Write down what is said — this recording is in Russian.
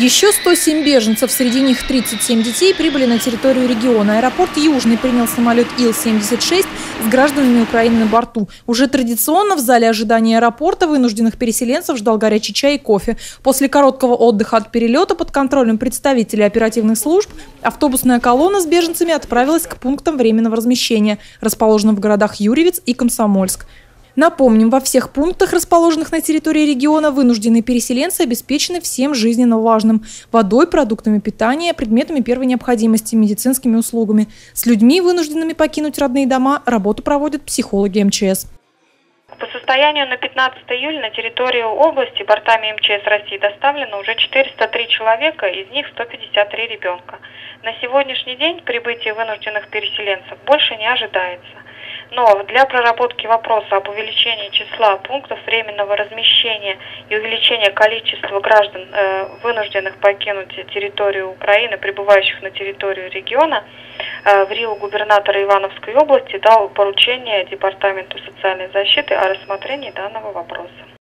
Еще 107 беженцев, среди них 37 детей, прибыли на территорию региона. Аэропорт Южный принял самолет Ил-76 с гражданами Украины на борту. Уже традиционно в зале ожидания аэропорта вынужденных переселенцев ждал горячий чай и кофе. После короткого отдыха от перелета под контролем представителей оперативных служб автобусная колонна с беженцами отправилась к пунктам временного размещения, расположенным в городах Юрьевец и Комсомольск. Напомним, во всех пунктах, расположенных на территории региона, вынужденные переселенцы обеспечены всем жизненно важным – водой, продуктами питания, предметами первой необходимости, медицинскими услугами. С людьми, вынужденными покинуть родные дома, работу проводят психологи МЧС. По состоянию на 15 июля на территорию области бортами МЧС России доставлено уже 403 человека, из них 153 ребенка. На сегодняшний день прибытие вынужденных переселенцев больше не ожидается. Но для проработки вопроса об увеличении числа пунктов временного размещения и увеличения количества граждан, вынужденных покинуть территорию Украины, прибывающих на территорию региона, в Рио губернатор Ивановской области дал поручение Департаменту социальной защиты о рассмотрении данного вопроса.